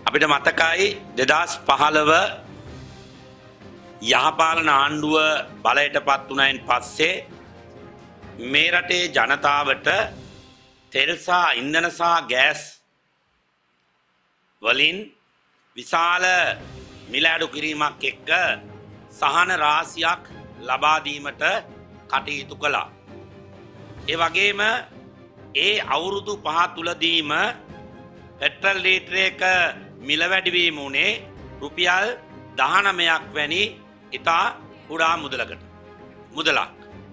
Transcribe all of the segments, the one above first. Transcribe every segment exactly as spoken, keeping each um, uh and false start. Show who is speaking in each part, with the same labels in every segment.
Speaker 1: අපිට මතකයි දෙදහස් පහළොව යහපාලන ආණ්ඩුව බලයට පත් වුණයින් පස්සේ මේ රටේ ජනතාවට තෙල් සහ ඉන්ධන සහ ගෑස් වලින් විශාල මිල අඩු කිරීමක් එක්ක සහන රාශියක් ලබා දීමට කටයුතු කළා. ඒ වගේම ඒ අවුරුදු පහ තුලදීම පෙට්‍රල් ලීටරයක මිල වැඩිවීම උනේ රුපියල් දහනවයක් වැනි ඉතා කුඩා මුදලකට මුදලක්.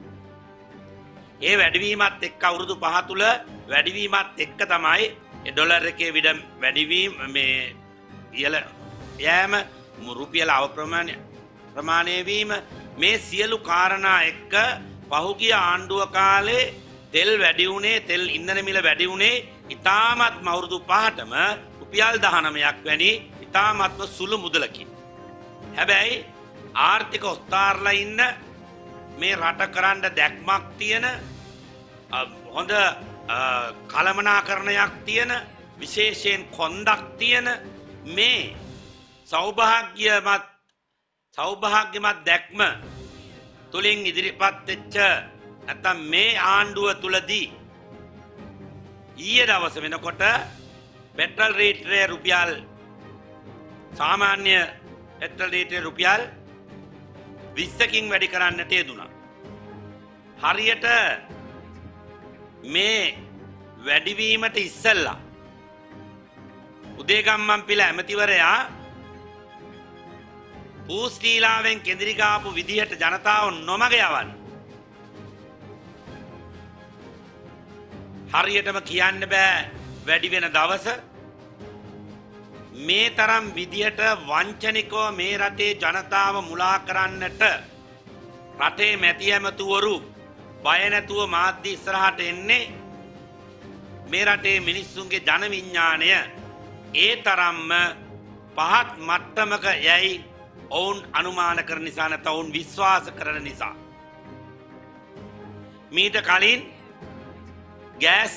Speaker 1: ඒ වැඩිවීමත් එක්ක අවුරුදු පහ තුල වැඩිවීමත් එක්ක තමයි ඩොලර් එකේ විඩ වැඩිවීම මේ ඉහළ යෑම රුපියල අවප්‍රමාණය ප්‍රමාණය වීම මේ සියලු කාරණා එක්ක පහුගිය ආණ්ඩුව කාලේ තෙල් වැඩි වුණේ තෙල් ඉන්ධන මිල වැඩි වුණේ ඉතාමත්ම අවුරුදු පහටම රුපියල් දහනවයක් වැනි ඉතාමත්ම සුළු මුදලකින්. හැබැයි ආර්ථික ඔස්තාරලා ඉන්න මේ රට කරන්න දැක්මක් තියෙන හොඳ කළමනාකරණයක් තියෙන විශේෂයෙන් කොන්දක් තියෙන මේ සෞභාග්‍යමත් සෞභාග්‍යමත් දැක්ම තුලින් ඉදිරිපත් වෙච්ච නැත්නම් මේ ආණ්ඩුව තුලදී ඊයේ දවස වෙනකොට පෙට්‍රල් ලීටරය රුපියල් සාමාන්‍ය පෙට්‍රල් ලීටරය රුපියල් විස්සකින් වැඩි කරන්නට යෙදුණා. හරියට මේ වැඩිවීමට ඉස්සෙල්ලා උදේගම්මන්පිල ඇමතිවරයා පූස්ටීලාවෙන් කෙඳිරි ගාපු විදිහට ජනතාව නොමග යවන්න. හරියටම කියන්න බෑ වැඩි වෙන දවස මේ තරම් විදිහට වංචනිකව මේ රටේ ජනතාව මුලා කරන්නට රටේ මැති ඇමතුවරු බය නැතුව මාධ්‍ය ඉස්සරහට එන්නේ මේ රටේ මිනිස්සුන්ගේ ජන විඥාණය ඒ තරම්ම පහත් මට්ටමක යයි ඔවුන් අනුමාන කරන නිසා නැත්නම් ඔවුන් විශ්වාස කරන නිසා. මීට කලින් ගෑස්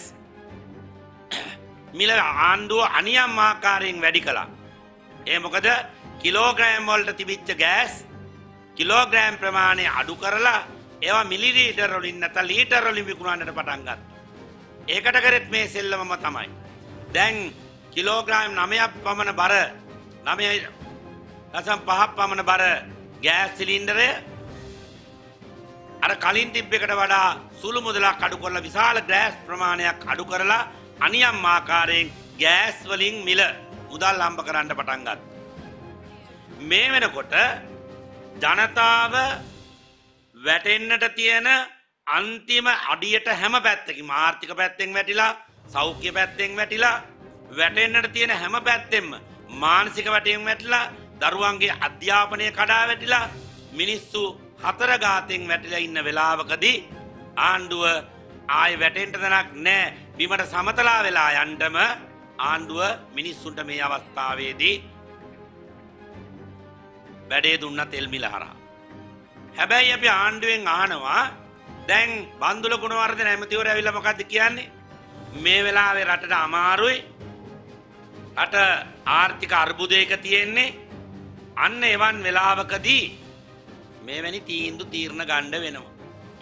Speaker 1: මිල ආණ්ඩුව අනියම් ආකාරයෙන් වැඩි කළා. ඒ මොකද කිලෝග්‍රෑම් වලට තිබිච්ච ගෑස් කිලෝග්‍රෑම් ප්‍රමාණය අඩු කරලා ඒවා මිලිලීටර් වලින් නැත්නම් ලීටර් වලින් විකුණන්නට පටන් ගත්තා. ඒකට කරෙත් මේ සෙල්ලමම තමයි. දැන් කිලෝග්‍රෑම් නවයක් පමණ බර නවය දශම පහක් පමණ බර ගෑස් සිලින්ඩරය අර කලින් තිබ්බ එකට වඩා සුළු මුදලක් අඩු කරලා විශාල ගෑස් ප්‍රමාණයක් අඩු කරලා අනියම් ආකාරයෙන් ගෑස් වලින් මිල මුදල් හම්බ කරන්න පටන් ගත්තා. මේ වෙනකොට ජනතාව වැටෙන්නට තියෙන අන්තිම අඩියට හැම පැත්තකින්ම ආර්ථික පැත්තෙන් වැටිලා සෞඛ්‍ය පැත්තෙන් වැටිලා වැටෙන්නට තියෙන හැම පැත්තෙන්ම මානසික වැටෙන් වැටිලා දරුවන්ගේ අධ්‍යාපනය කඩා වැටිලා මිනිස්සු හතර ගාතෙන් වැටිලා ඉන්න වෙලාවකදී ආණ්ඩුව ආයෙ වැටෙන්න තැනක් නැහැ බිමට සමතලා වෙලා යන්නම ආණ්ඩුව මිනිස්සුන්ට මේ අවස්ථාවේදී වැඩේ දුන්න තෙල් මිල හරහා. හැබැයි අපි ආණ්ඩුවෙන් අහනවා දැන් බන්දුල ගුණවර්ධන ඇමතිවරයා ඇවිල්ලා මොකද්ද කියන්නේ? මේ වෙලාවේ රටට අමාරුයි. රට ආර්ථික අර්බුදයක තියෙන්නේ. අන්න එවන් වෙලාවකදී මේවැනි තීන්දුව තීරණ ගන්න වෙනවා.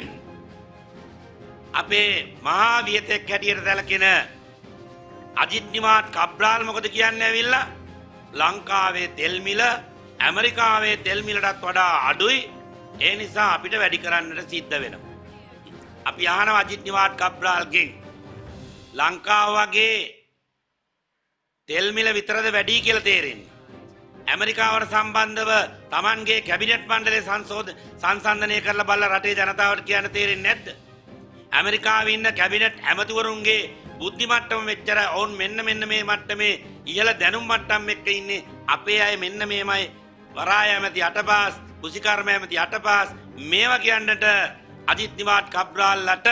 Speaker 1: අපේ මහා වියතෙක් හැටියට සැලකෙන අජිත් නිවාඩ් කබ්‍රාල් මොකද කියන්නේ ඇවිල්ලා ලංකාවේ තෙල් මිල ඇමරිකාවේ තෙල් මිලටත් වඩා අඩුයි. ඒ නිසා අපිට වැඩි කරන්නට සිද්ධ වෙනවා. අපි අහනවා අජිත් නිවාඩ් කබ්‍රාල්ගෙන් ලංකාව වගේ තෙල් මිල විතරද වැඩි කියලා තේරෙන්නේ? ඇමරිකාවට සම්බන්ධව Tamanගේ කැබිනට් මණ්ඩලයේ සංශෝධන සංසන්දනය කරලා බලලා රටේ ජනතාවට කියන්න තේරෙන්නේ නැද්ද? ඇමරිකාවේ ඉන්න කැබිනට් ඇමතිවරුන්ගේ බුද්ධි මට්ටම මෙච්චර ඔවුන් මෙන්න මෙන්න මේ මට්ටමේ ඉහළ දැනුම් මට්ටම් එක්ක ඉන්නේ අපේ අය මෙන්න මේමයි වරාය ඇමති අටපාස් කුසිකර්ම ඇමති අටපාස් මේවා කියන්නට අජිත් නිවාඩ් කබ්‍රාල්ලට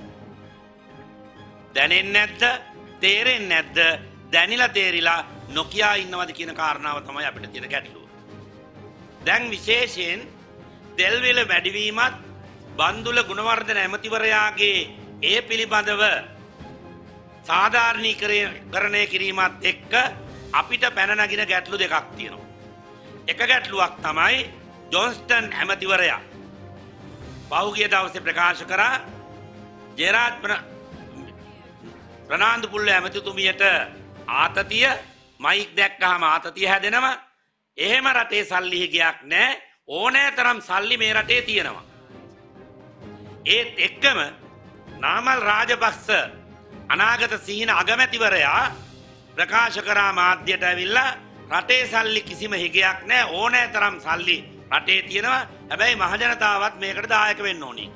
Speaker 1: දැනෙන්නේ නැද්ද? තේරෙන්නේ නැද්ද? දැනිලා තේරිලා නොකියා ඉන්නවද කියන කාරණාව තමයි අපිට තියෙන ගැටලුව. දැන් විශේෂයෙන් තෙල් මිල වැඩිවීමත් බන්දුල ගුණවර්ධන ඇමතිවරයාගේ ඒ පිළිබඳව සාධාරණීකරණය කිරීමත් එක්ක අපිට පැන නගින ගැටලු දෙකක් තියෙනවා. එක ගැටලුවක් තමයි ජොන්ස්ටන් ඇමතිවරයා පහුගිය දවසේ ප්‍රකාශ කරා ජෙරාඩ් ප්‍රනාන්දු පුල්ල ඇමතිතුමියට ආතතිය මයික් දැක්කහම ආතතිය හැදෙනවා. එහෙම රටේ සල්ලි හිගයක් නැහැ. ඕනෑ තරම් සල්ලි මේ රටේ තියෙනවා. ඒත් එක්කම නාමල් රාජපක්ෂ අනාගත සිහින අගමැතිවරයා ප්‍රකාශ කරා මාධ්‍යයට ඇවිල්ලා රටේ සල්ලි කිසිම හිගයක් නැහැ. ඕනෑ තරම් සල්ලි රටේ තියෙනවා. හැබැයි මහජනතාවත් මේකට දායක වෙන්න ඕනේ.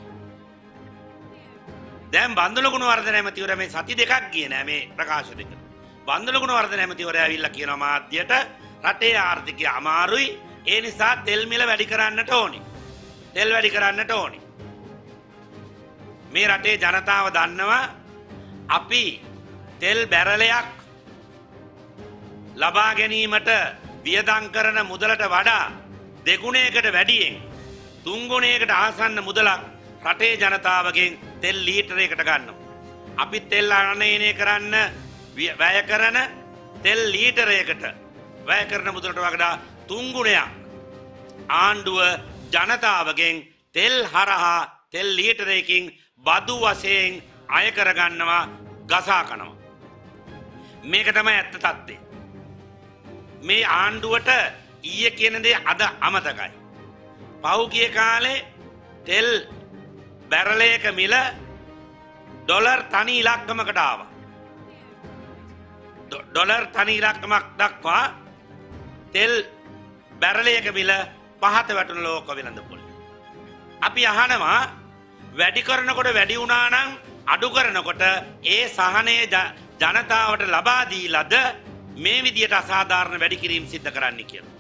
Speaker 1: දැන් බන්දුල ගුණවර්ධන ඇමතිවරයා මේ සති දෙකක් ගියේ නෑ මේ ප්‍රකාශ දෙක. බන්දුල ගුණවර්ධන ඇමතිවරයා ඇවිල්ලා කියනවා මාධ්‍යයට රටේ ආර්ථිකය අමාරුයි. ඒ නිසා තෙල් මිල වැඩි කරන්නට ඕනි. තෙල් වැඩි කරන්නට ඕනි. මේ රටේ ජනතාව දන්නවා අපි තෙල් බැරලයක් ලබා ගැනීමට වියදම් කරන මුදලට වඩා දෙගුණයකට වැඩියෙන් තුන්ගුණයකට ආසන්න මුදලක් රටේ ජනතාවගෙන් තෙල් ලීටරයකට ගන්නවා. අපි තෙල් ආනයනය කරන්න වැය කරන තෙල් ලීටරයකට වැය කරන මුදලට වඩා තුන්ගුණයක් ආණ්ඩුව ජනතාවගෙන් තෙල් හරහා තෙල් ලීටරයකින් බදු වශයෙන් අය කරගන්නවා, ගසා කනවා. මේක තමයි ඇත්ත තත්ත්වය. මේ ආණ්ඩුවට ඊයේ කියන දේ අද අමතකයි. පහුගිය කාලේ තෙල් බැරලයක මිල ඩොලර් තනි ඉලක්කමකට ආවා. ඩොලර් තනි ඉලක්කමක් දක්වා තෙල් බැරලයක මිල පහත වැටුණ ලෝක වෙළඳපොළ. අපි අහනවා වැඩි කරනකොට වැඩි වුණා නම් අඩු කරනකොට ඒ සහනය ජනතාවට ලබා දීලාද මේ විදියට අසාධාරණ වැඩි කිරීම සිද්ධ කරන්න කියලා.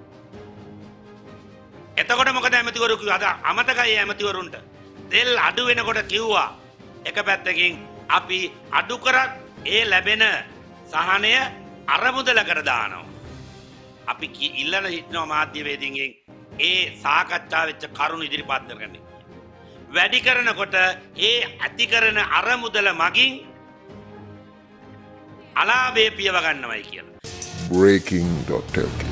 Speaker 1: එතකොට මොකද ඇමතිවරු කිව්වා? අද අමතකයි ඇමතිවරුන්ට. තෙල් අඩු වෙනකොට කිව්වා එක පැත්තකින් අපි අඩු කරත් ඒ ලැබෙන සහනය අරමුදලකට දානවා. අපි ඉල්ලන හිටනවා මාධ්‍යවේදීන්ගෙන් ඒ සාකච්ඡා වෙච්ච කරුණු ඉදිරිපත් කරගන්න. වැඩි කරනකොට ඒ ඇති කරන අරමුදල මගින් අලාභය පියව ගන්නවයි කියලා.
Speaker 2: breaking dot l k